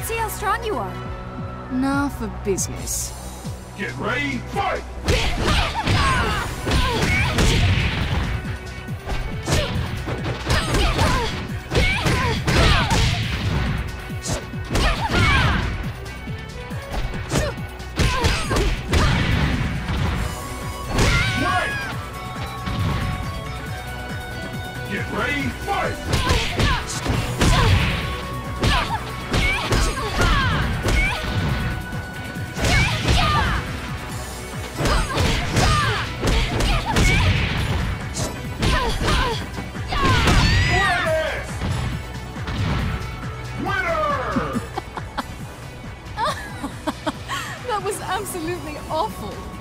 Let's see how strong you are. Now for business. Get ready, fight! Get ready, fight! That was absolutely awful.